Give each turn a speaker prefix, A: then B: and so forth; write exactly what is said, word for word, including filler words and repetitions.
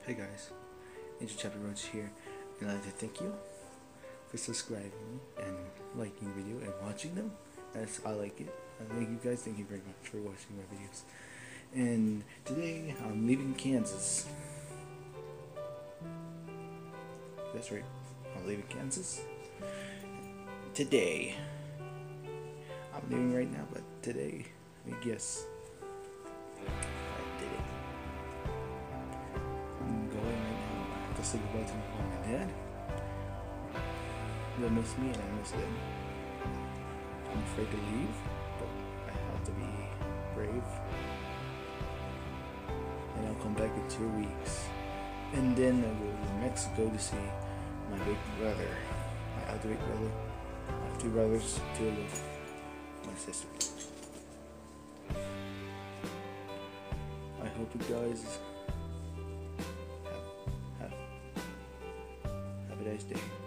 A: Hey guys, Angel Chapter Roach here, and I'd like to thank you for subscribing and liking the video and watching them, as I like it. I thank you guys, thank you very much for watching my videos. And today, I'm leaving Kansas. That's right, I'm leaving Kansas. Today. I'm leaving right now, but today, I guess, I did it. I'm going right now. I have to say goodbye to my mom and dad. They'll miss me and I miss them. I'm afraid to leave, but I have to be brave. And I'll come back in two weeks. And then I'll go to Mexico to see my big brother. My other big brother. I have two brothers, two of them. My sister. I hope you guys have, have, have a nice day.